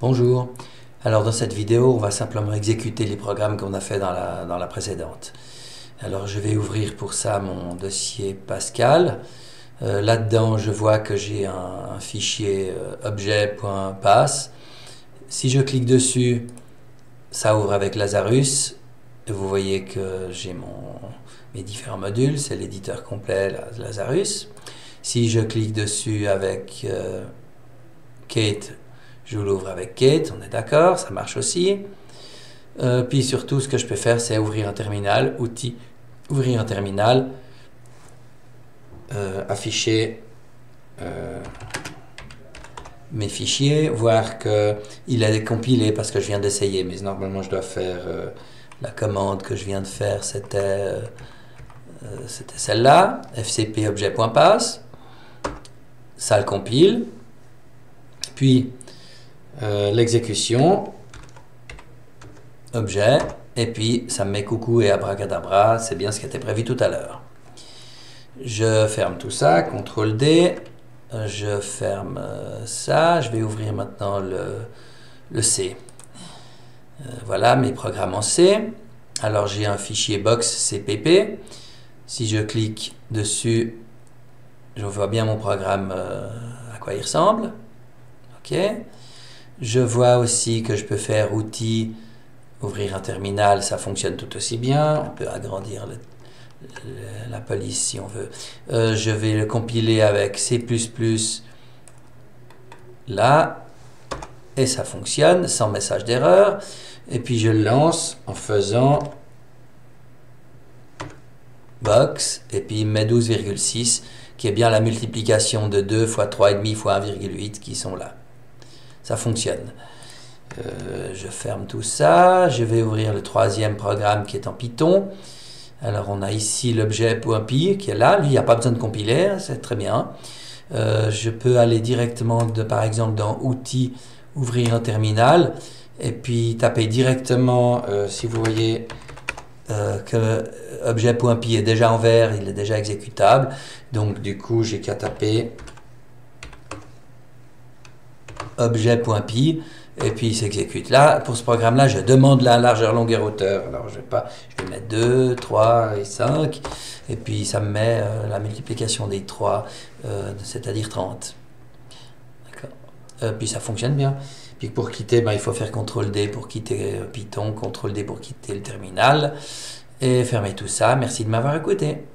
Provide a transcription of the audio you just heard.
Bonjour. Alors dans cette vidéo, on va simplement exécuter les programmes qu'on a fait dans la précédente. Alors je vais ouvrir pour ça mon dossier Pascal. Là-dedans, je vois que j'ai un fichier objet.pass. Si je clique dessus, ça ouvre avec Lazarus. Et vous voyez que j'ai mes différents modules, c'est l'éditeur complet Lazarus. Si je clique dessus avec Kate, je l'ouvre avec Kate, on est d'accord, ça marche aussi. Puis surtout, ce que je peux faire, c'est ouvrir un terminal, outil, ouvrir un terminal, afficher mes fichiers, voir qu'il est compilé parce que je viens d'essayer, mais normalement je dois faire la commande que je viens de faire, c'était celle-là, fcp objet.pass, ça le compile, puis l'exécution, objet, et puis ça me met coucou et abracadabra, c'est bien ce qui était prévu tout à l'heure. Je ferme tout ça, CTRL D, je ferme ça, je vais ouvrir maintenant le C. Voilà mes programmes en C. Alors j'ai un fichier box CPP. Si je clique dessus, je vois bien mon programme à quoi il ressemble. OK. Je vois aussi que je peux faire outils, ouvrir un terminal, ça fonctionne tout aussi bien. On peut agrandir la police si on veut. Je vais le compiler avec C++ là, et ça fonctionne sans message d'erreur. Et puis je le lance en faisant box, et puis il met 12,6, qui est bien la multiplication de 2 fois 3,5 fois 1,8 qui sont là. Ça fonctionne. Je ferme tout ça. Je vais ouvrir le troisième programme qui est en Python. Alors on a ici l'objet.py qui est là. Lui, il n'y a pas besoin de compiler, hein, c'est très bien. Je peux aller directement, par exemple, dans Outils, ouvrir un terminal, et puis taper directement, si vous voyez que objet.py est déjà en vert, il est déjà exécutable. Donc du coup, j'ai qu'à taper objet.py et puis il s'exécute. Là, pour ce programme-là, je demande la largeur, longueur, hauteur. Alors je vais mettre 2, 3 et 5, et puis ça me met la multiplication des 3, c'est-à-dire 30. D'accord. Puis ça fonctionne bien. Puis pour quitter, il faut faire CTRL D pour quitter Python, CTRL D pour quitter le terminal, et fermer tout ça. Merci de m'avoir écouté.